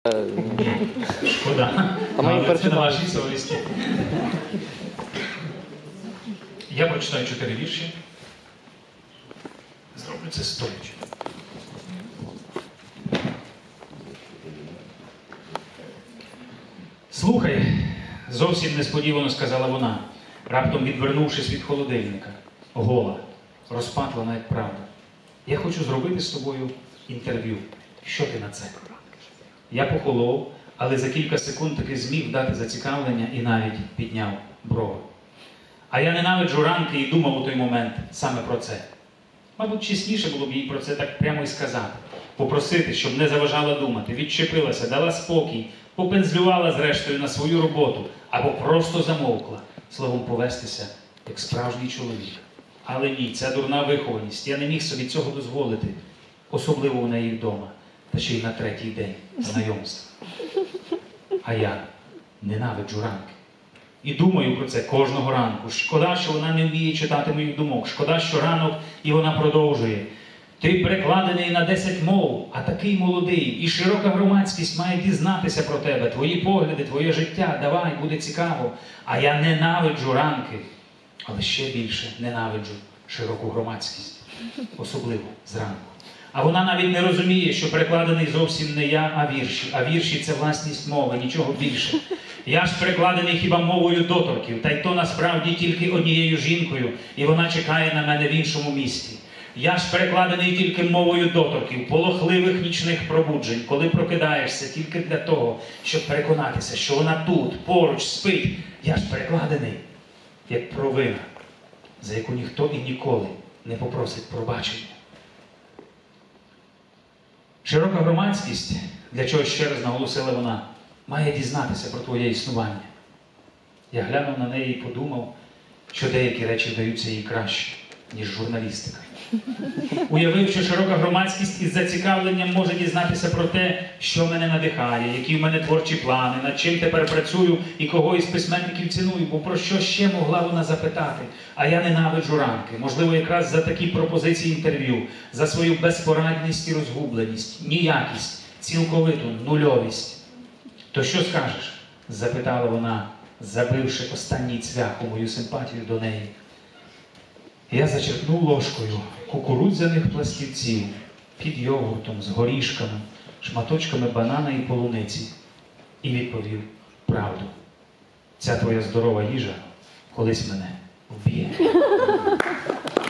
Шкода. Але це на вашій совісті. Я прочитаю 4 вірші. Зроблю це стоячи. Слухай, зовсім несподівано сказала вона, раптом відвернувшись від холодильника. Гола, розпатлана як правда. Я хочу зробити з тобою інтерв'ю. Що ти на це? Я похолов, але за кілька секунд таки зміг дати зацікавлення і навіть підняв брови. А я ненавиджу ранки і думав у той момент саме про це. Мабуть, чесніше було б їй про це так прямо і сказати. Попросити, щоб не заважала думати, відчепилася, дала спокій, попензлювала зрештою на свою роботу, або просто замовкла, словом повестися, як справжній чоловік. Але ні, ця дурна вихованість, я не міг собі цього дозволити, особливо у неї вдома, та ще й на 3-й день знайомства. А я ненавиджу ранки. І думаю про це кожного ранку. Шкода, що вона не вміє читати моїх думок. Шкода, що ранок і вона продовжує. Ти перекладений на 10 мов, а такий молодий. І широка громадськість має дізнатися про тебе. Твої погляди, твоє життя. Давай, буде цікаво. А я ненавиджу ранки. Але ще більше ненавиджу широку громадськість. Особливо зранку. А вона навіть не розуміє, що перекладений зовсім не я, а вірші. А вірші – це власність мови, нічого більше. Я ж перекладений хіба мовою доторків, та й то насправді тільки однією жінкою, і вона чекає на мене в іншому місті. Я ж перекладений тільки мовою доторків, полохливих нічних пробуджень, коли прокидаєшся тільки для того, щоб переконатися, що вона тут, поруч, спить. Я ж перекладений, як провина, за яку ніхто і ніколи не попросить пробачення. Широка громадськість, для чого ще раз наголосила вона, має дізнатися про твоє існування. Я глянув на неї і подумав, що деякі речі вдаються їй краще, ніж журналістика. Уявив, що широка громадськість із зацікавленням може дізнатися про те, що мене надихає, які в мене творчі плани, над чим тепер працюю і кого із письменників ціную, бо про що ще могла вона запитати. А я ненавиджу ранки, можливо, якраз за такі пропозиції інтерв'ю, за свою безпорадність і розгубленість, ніякість, цілковиту нульовість. То що скажеш? Запитала вона, забивши останній цвях у мою симпатію до неї. Я зачерпнув ложкою кукурудзяних пластівців під йогуртом з горішками, шматочками банана і полуниці і відповів правду. Ця твоя здорова їжа колись мене вб'є.